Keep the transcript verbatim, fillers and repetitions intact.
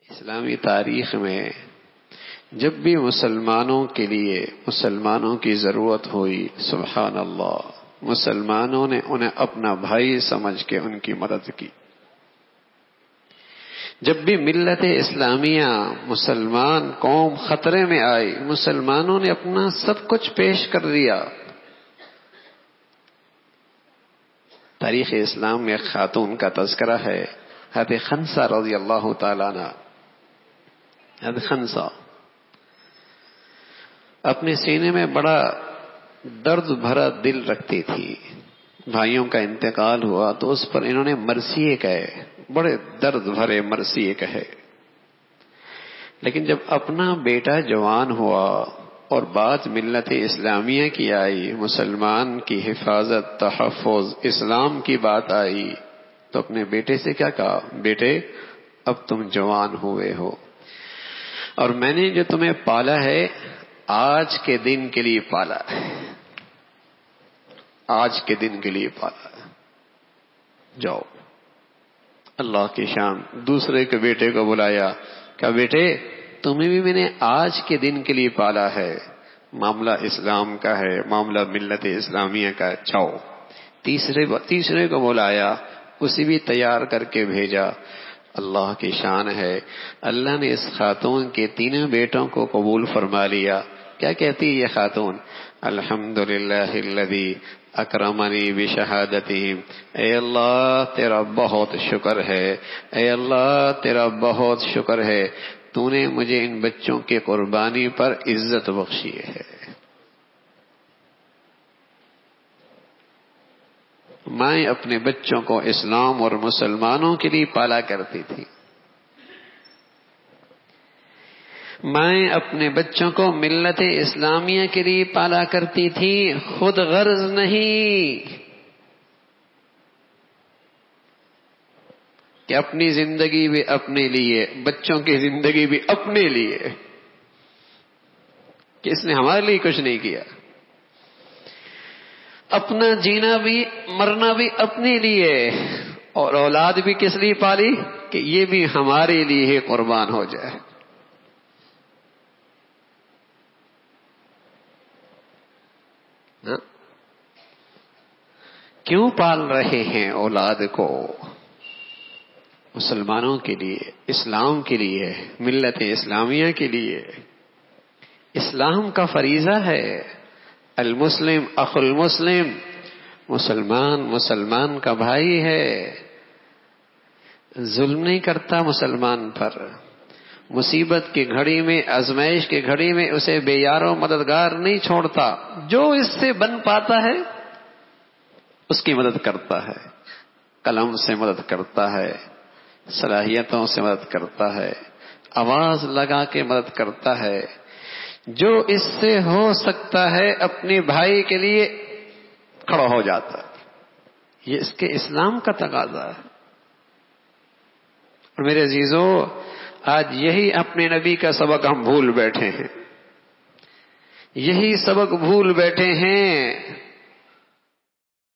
اسلامی تاریخ میں جب بھی مسلمانوں کے لیے مسلمانوں کی ضرورت ہوئی، سبحان اللہ، مسلمانوں نے انہیں اپنا بھائی سمجھ کے ان کی مدد کی۔ جب بھی ملت اسلامیہ مسلمان قوم خطرے میں آئی، مسلمانوں نے اپنا سب کچھ پیش کر دیا۔ تاریخ اسلام میں ایک خاتون کا تذکرہ ہے، حضرت خنسا رضی اللہ تعالیٰ عنہ۔ حضرت خنسا اپنے سینے میں بڑا درد بھرا دل رکھتی تھی۔ بھائیوں کا انتقال ہوا تو اس پر انہوں نے مرثیے کہے، بڑے درد بھرے مرثیے کہے۔ لیکن جب اپنا بیٹا جوان ہوا اور بات ملت اسلامیہ کی آئی، مسلمان کی حفاظت، تحفظ، اسلام کی بات آئی، تو اپنے بیٹے سے کیا کہا؟ بیٹے اب تم جوان ہوئے ہو اور میں نے جو تمہیں پالا ہے آج کے دن کے لیے پالا ہے، آج کے دن کے لیے پالا ہے، جاؤ۔ اللہ کی شان، دوسرے کے بیٹے کو بلایا، کہا بیٹے تمہیں بھی میں نے آج کے دن کے لیے پالا ہے، معاملہ اسلام کا ہے، معاملہ ملت اسلامیہ کا ہے، جاؤ۔ تیسرے تیسرے کو بلایا، اسے بھی تیار کر کے بھیجا۔ اللہ کی شان ہے، اللہ نے اس خاتون کے تینوں بیٹوں کو قبول فرما لیا۔ کیا کہتی ہے یہ خاتون؟ الحمدللہ الذی اکرمنی بشہادتہم، اے اللہ تیرا بہت شکر ہے، اے اللہ تیرا بہت شکر ہے، تو نے مجھے ان بچوں کی قربانی پر عزت بخشی ہے۔ مائیں اپنے بچوں کو اسلام اور مسلمانوں کے لیے پالا کرتی تھی، مائیں اپنے بچوں کو ملت اسلامیہ کے لیے پالا کرتی تھی، خود غرض نہیں کہ اپنی زندگی بھی اپنے لیے، بچوں کی زندگی بھی اپنے لیے، کہ اس نے ہمارے لیے کچھ نہیں کیا، اپنا جینا بھی مرنا بھی اپنے لیے، اور اولاد بھی کس لیے پالی؟ کہ یہ بھی ہمارے لیے ہی قربان ہو جائے۔ کیوں پال رہے ہیں اولاد کو؟ مسلمانوں کے لیے، اسلام کے لیے، ملت اسلامیہ کے لیے۔ اسلام کا فریضہ ہے، المسلم اخو المسلم، مسلمان مسلمان کا بھائی ہے، ظلم نہیں کرتا مسلمان پر، مصیبت کی گھڑی میں، آزمائش کی گھڑی میں اسے بے یار و مددگار نہیں چھوڑتا، جو اس سے بن پاتا ہے اس کی مدد کرتا ہے، قلم سے مدد کرتا ہے، صلاحیتوں سے مدد کرتا ہے، آواز لگا کے مدد کرتا ہے، جو اس سے ہو سکتا ہے اپنے بھائی کے لیے کھڑا ہو جاتا ہے۔ یہ اس کے اسلام کا تقاضا ہے۔ اور میرے عزیزو، آج یہی اپنے نبی کا سبق ہم بھول بیٹھے ہیں، یہی سبق بھول بیٹھے ہیں